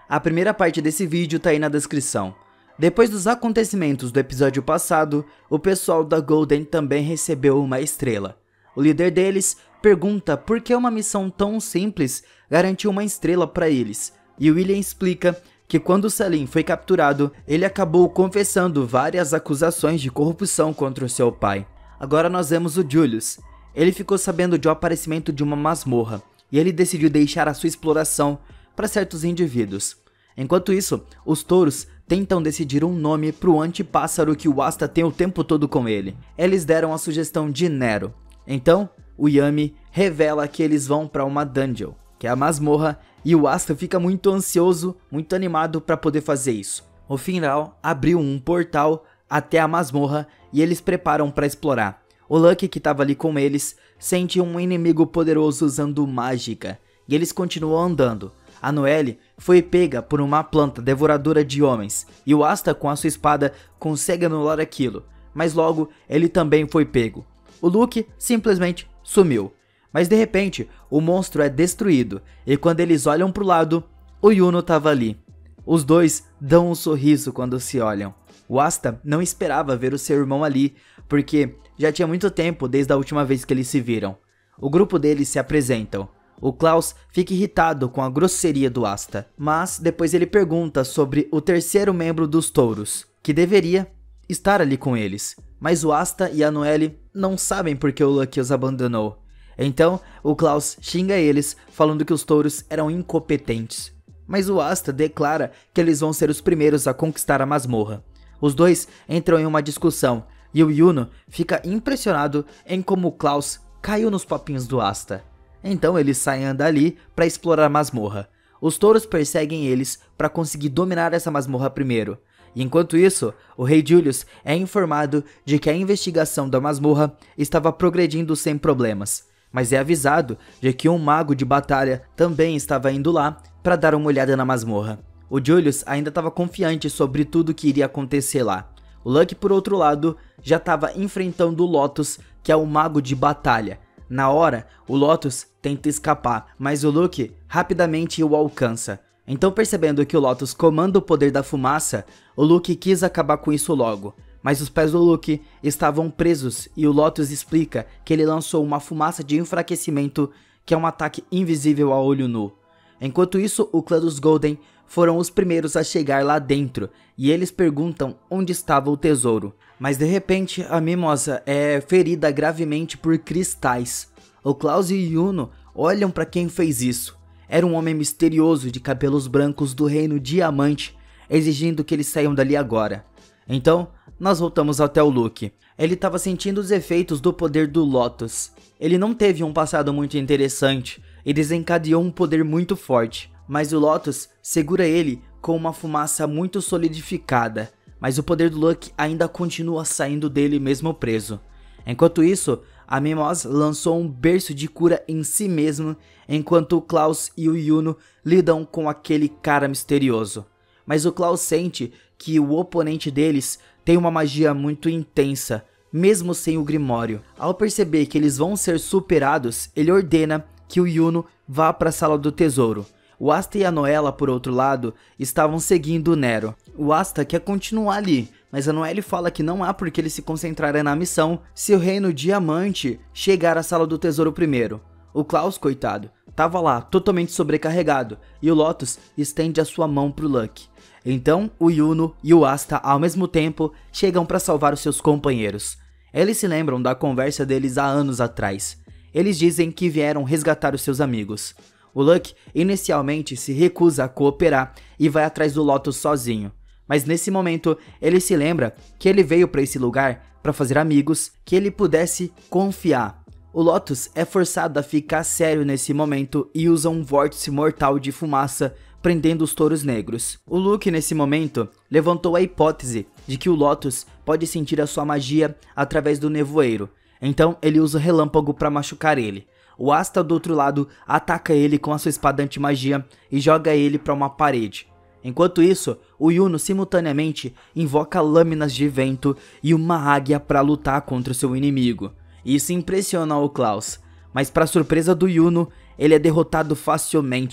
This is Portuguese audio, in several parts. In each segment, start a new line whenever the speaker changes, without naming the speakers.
A primeira parte desse vídeo tá aí na descrição. Depois dos acontecimentos do episódio passado, o pessoal da Golden também recebeu uma estrela. O líder deles pergunta por que uma missão tão simples garantiu uma estrela para eles, e William explica que quando Salim foi capturado, ele acabou confessando várias acusações de corrupção contra o seu pai. Agora nós vemos o Julius. Ele ficou sabendo de um aparecimento de uma masmorra, e ele decidiu deixar a sua exploração para certos indivíduos. Enquanto isso, os touros tentam decidir um nome para o antipássaro que o Asta tem o tempo todo com ele. Eles deram a sugestão de Nero. Então, o Yami revela que eles vão para uma dungeon, que é a masmorra, e o Asta fica muito ansioso, muito animado para poder fazer isso. O final abriu um portal até a masmorra e eles preparam para explorar. O Lucky, que estava ali com eles, sente um inimigo poderoso usando mágica, e eles continuam andando. A Noelle foi pega por uma planta devoradora de homens, e o Asta com a sua espada consegue anular aquilo, mas logo ele também foi pego. O Luke simplesmente sumiu, mas de repente o monstro é destruído, e quando eles olham pro lado, o Yuno estava ali. Os dois dão um sorriso quando se olham. O Asta não esperava ver o seu irmão ali, porque já tinha muito tempo desde a última vez que eles se viram. O grupo deles se apresentam. O Klaus fica irritado com a grosseria do Asta, mas depois ele pergunta sobre o terceiro membro dos touros, que deveria estar ali com eles. Mas o Asta e a Noelle não sabem porque o Lucky os abandonou. Então o Klaus xinga eles, falando que os touros eram incompetentes. Mas o Asta declara que eles vão ser os primeiros a conquistar a masmorra. Os dois entram em uma discussão e o Yuno fica impressionado em como o Klaus caiu nos papinhos do Asta. Então eles saem dali para explorar a masmorra. Os touros perseguem eles para conseguir dominar essa masmorra primeiro. E enquanto isso, o rei Julius é informado de que a investigação da masmorra estava progredindo sem problemas, mas é avisado de que um mago de batalha também estava indo lá para dar uma olhada na masmorra. O Julius ainda estava confiante sobre tudo que iria acontecer lá. O Lucky, por outro lado, já estava enfrentando o Lotus, que é o mago de batalha. Na hora, o Lotus tenta escapar, mas o Luke rapidamente o alcança. Então, percebendo que o Lotus comanda o poder da fumaça, o Luke quis acabar com isso logo. Mas os pés do Luke estavam presos e o Lotus explica que ele lançou uma fumaça de enfraquecimento, que é um ataque invisível a olho nu. Enquanto isso, o clã dos Golden foram os primeiros a chegar lá dentro e eles perguntam onde estava o tesouro. Mas de repente a Mimosa é ferida gravemente por cristais. O Klaus e o Yuno olham para quem fez isso. Era um homem misterioso de cabelos brancos do reino Diamante, exigindo que eles saiam dali agora. Então nós voltamos até o Luke. Ele estava sentindo os efeitos do poder do Lotus. Ele não teve um passado muito interessante e desencadeou um poder muito forte. Mas o Lotus segura ele com uma fumaça muito solidificada. Mas o poder do Luke ainda continua saindo dele mesmo preso. Enquanto isso, a Mimosa lançou um berço de cura em si mesmo, enquanto o Klaus e o Yuno lidam com aquele cara misterioso. Mas o Klaus sente que o oponente deles tem uma magia muito intensa, mesmo sem o Grimório. Ao perceber que eles vão ser superados, ele ordena que o Yuno vá para a sala do tesouro. O Asta e a Noella, por outro lado, estavam seguindo o Nero. O Asta quer continuar ali, mas a Noelle fala que não há por que ele se concentrar na missão se o reino Diamante chegar à sala do tesouro primeiro. O Klaus, coitado, estava lá, totalmente sobrecarregado, e o Lotus estende a sua mão pro Lucky. Então, o Yuno e o Asta, ao mesmo tempo, chegam para salvar os seus companheiros. Eles se lembram da conversa deles há anos atrás. Eles dizem que vieram resgatar os seus amigos. O Lucky inicialmente se recusa a cooperar e vai atrás do Lotus sozinho. Mas nesse momento, ele se lembra que ele veio para esse lugar para fazer amigos que ele pudesse confiar. O Lotus é forçado a ficar sério nesse momento e usa um vórtice mortal de fumaça prendendo os touros negros. O Luke nesse momento levantou a hipótese de que o Lotus pode sentir a sua magia através do nevoeiro. Então ele usa o relâmpago para machucar ele. O Asta do outro lado ataca ele com a sua espada anti-magia e joga ele para uma parede. Enquanto isso, o Yuno simultaneamente invoca lâminas de vento e uma águia para lutar contra o seu inimigo. Isso impressiona o Klaus, mas para surpresa do Yuno, ele é derrotado facilmente.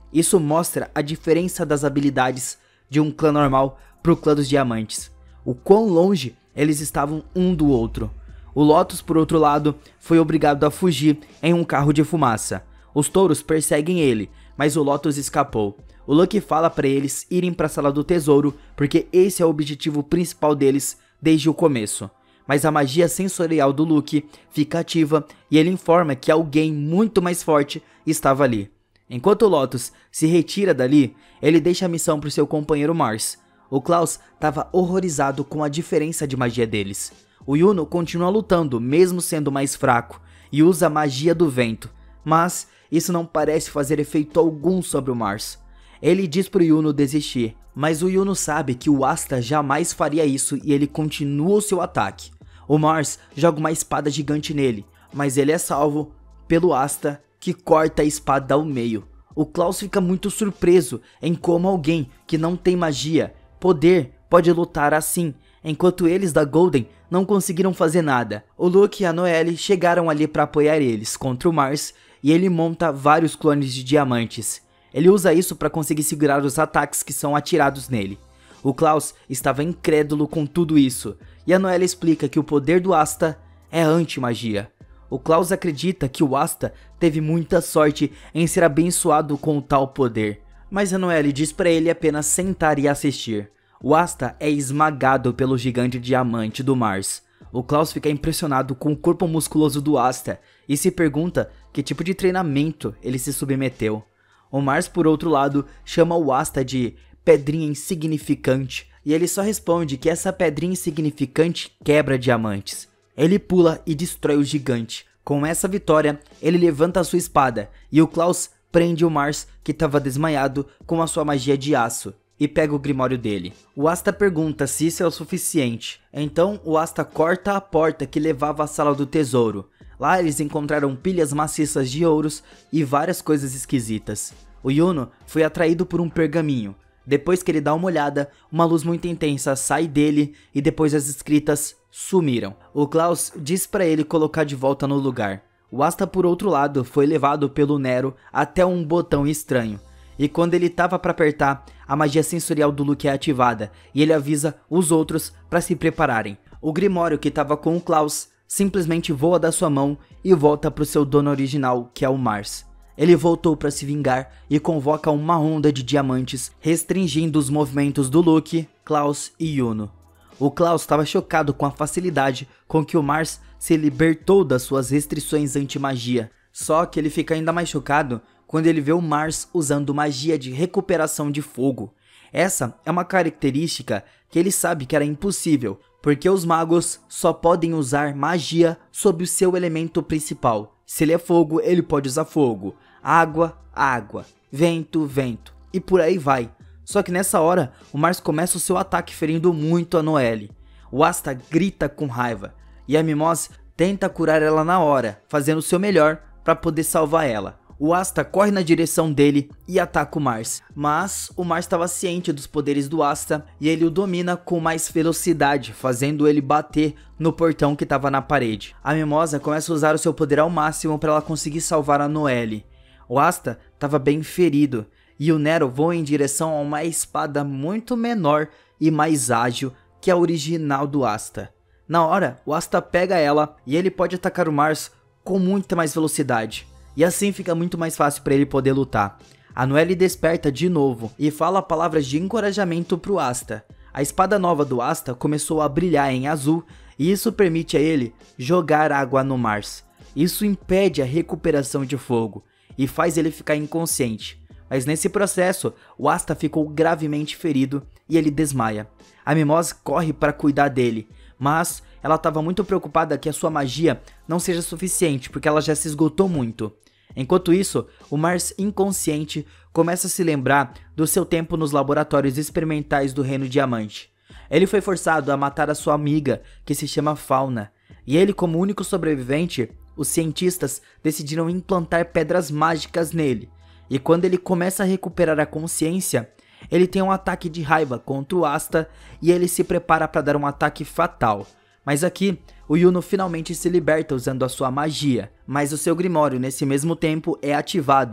Isso mostra a diferença das habilidades de um clã normal para o clã dos diamantes. O quão longe eles estavam um do outro. O Lotus, por outro lado, foi obrigado a fugir em um carro de fumaça. Os touros perseguem ele, mas o Lotus escapou. O Lucky fala para eles irem para a sala do tesouro, porque esse é o objetivo principal deles desde o começo. Mas a magia sensorial do Lucky fica ativa e ele informa que alguém muito mais forte estava ali. Enquanto o Lotus se retira dali, ele deixa a missão para o seu companheiro Mars. O Klaus estava horrorizado com a diferença de magia deles. O Yuno continua lutando, mesmo sendo mais fraco, e usa a magia do vento, mas isso não parece fazer efeito algum sobre o Mars. Ele diz pro Yuno desistir, mas o Yuno sabe que o Asta jamais faria isso e ele continua o seu ataque. O Mars joga uma espada gigante nele, mas ele é salvo pelo Asta, que corta a espada ao meio. O Klaus fica muito surpreso em como alguém que não tem magia, poder, pode lutar assim, enquanto eles da Golden não conseguiram fazer nada. O Luke e a Noelle chegaram ali para apoiar eles contra o Mars e ele monta vários clones de diamantes. Ele usa isso para conseguir segurar os ataques que são atirados nele. O Klaus estava incrédulo com tudo isso e a Noelle explica que o poder do Asta é anti-magia. O Klaus acredita que o Asta teve muita sorte em ser abençoado com tal poder, mas a Noelle diz para ele apenas sentar e assistir. O Asta é esmagado pelo gigante diamante do Mars. O Klaus fica impressionado com o corpo musculoso do Asta e se pergunta que tipo de treinamento ele se submeteu. O Mars, por outro lado, chama o Asta de pedrinha insignificante e ele só responde que essa pedrinha insignificante quebra diamantes. Ele pula e destrói o gigante. Com essa vitória, ele levanta a sua espada e o Klaus prende o Mars, que estava desmaiado, com a sua magia de aço, e pega o grimório dele. O Asta pergunta se isso é o suficiente. Então o Asta corta a porta que levava à sala do tesouro. Lá eles encontraram pilhas maciças de ouros e várias coisas esquisitas. O Yuno foi atraído por um pergaminho. Depois que ele dá uma olhada, uma luz muito intensa sai dele e depois as escritas sumiram. O Klaus diz para ele colocar de volta no lugar. O Asta, por outro lado, foi levado pelo Nero até um botão estranho. E quando ele tava para apertar, a magia sensorial do Luke é ativada e ele avisa os outros para se prepararem. O grimório que estava com o Klaus simplesmente voa da sua mão e volta para o seu dono original, que é o Mars. Ele voltou para se vingar e convoca uma onda de diamantes, restringindo os movimentos do Luke, Klaus e Yuno. O Klaus estava chocado com a facilidade com que o Mars se libertou das suas restrições anti-magia. Só que ele fica ainda mais chocado quando ele vê o Mars usando magia de recuperação de fogo. Essa é uma característica que ele sabe que era impossível, porque os magos só podem usar magia sob o seu elemento principal. Se ele é fogo, ele pode usar fogo, água, água, vento, vento, e por aí vai. Só que nessa hora, o Mars começa o seu ataque ferindo muito a Noelle. O Asta grita com raiva, e a Mimose tenta curar ela na hora, fazendo o seu melhor para poder salvar ela. O Asta corre na direção dele e ataca o Mars, mas o Mars estava ciente dos poderes do Asta e ele o domina com mais velocidade, fazendo ele bater no portão que estava na parede. A Mimosa começa a usar o seu poder ao máximo para ela conseguir salvar a Noelle. O Asta estava bem ferido e o Nero voa em direção a uma espada muito menor e mais ágil que a original do Asta. Na hora, o Asta pega ela e ele pode atacar o Mars com muita mais velocidade. E assim fica muito mais fácil para ele poder lutar. A Noelle desperta de novo e fala palavras de encorajamento pro Asta. A espada nova do Asta começou a brilhar em azul e isso permite a ele jogar água no Mars. Isso impede a recuperação de fogo e faz ele ficar inconsciente. Mas nesse processo, o Asta ficou gravemente ferido e ele desmaia. A Mimose corre para cuidar dele, mas ela estava muito preocupada que a sua magia não seja suficiente porque ela já se esgotou muito. Enquanto isso, o Mars inconsciente começa a se lembrar do seu tempo nos laboratórios experimentais do Reino Diamante. Ele foi forçado a matar a sua amiga, que se chama Fauna, e ele, como único sobrevivente, os cientistas decidiram implantar pedras mágicas nele. E quando ele começa a recuperar a consciência, ele tem um ataque de raiva contra o Asta e ele se prepara para dar um ataque fatal. Mas aqui, o Yuno finalmente se liberta usando a sua magia, mas o seu grimório nesse mesmo tempo é ativado,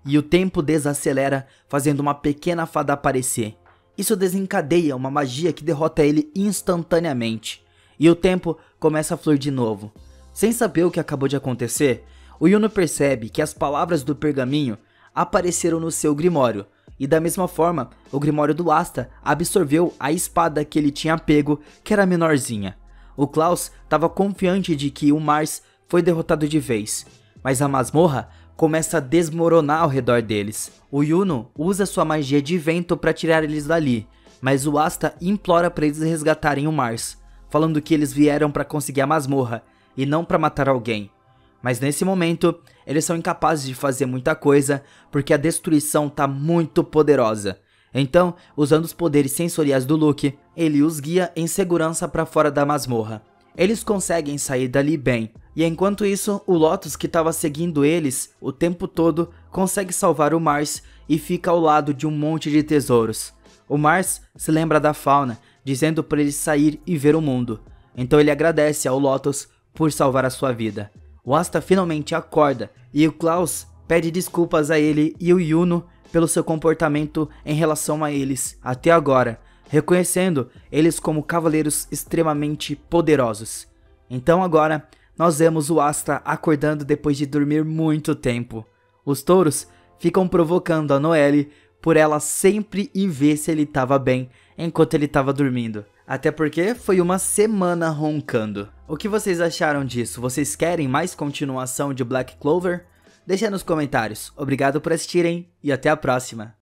e o tempo desacelera, fazendo uma pequena fada aparecer. Isso desencadeia uma magia que derrota ele instantaneamente, e o tempo começa a fluir de novo. Sem saber o que acabou de acontecer, o Yuno percebe que as palavras do pergaminho apareceram no seu grimório, e da mesma forma, o grimório do Asta absorveu a espada que ele tinha pego, que era menorzinha. O Klaus estava confiante de que o Mars foi derrotado de vez, mas a masmorra começa a desmoronar ao redor deles. O Yuno usa sua magia de vento para tirar eles dali, mas o Asta implora para eles resgatarem o Mars, falando que eles vieram para conseguir a masmorra e não para matar alguém. Mas nesse momento, eles são incapazes de fazer muita coisa porque a destruição tá muito poderosa. Então, usando os poderes sensoriais do Luke, ele os guia em segurança para fora da masmorra. Eles conseguem sair dali bem, e enquanto isso, o Lotus, que estava seguindo eles o tempo todo, consegue salvar o Mars e fica ao lado de um monte de tesouros. O Mars se lembra da Fauna, dizendo para ele sair e ver o mundo. Então ele agradece ao Lotus por salvar a sua vida. O Asta finalmente acorda e o Klaus pede desculpas a ele e o Yuno pelo seu comportamento em relação a eles até agora, reconhecendo eles como cavaleiros extremamente poderosos. Então agora nós vemos o Asta acordando depois de dormir muito tempo. Os touros ficam provocando a Noelle por ela sempre ir ver se ele estava bem enquanto ele estava dormindo. Até porque foi uma semana roncando. O que vocês acharam disso? Vocês querem mais continuação de Black Clover? Deixa nos comentários. Obrigado por assistirem e até a próxima.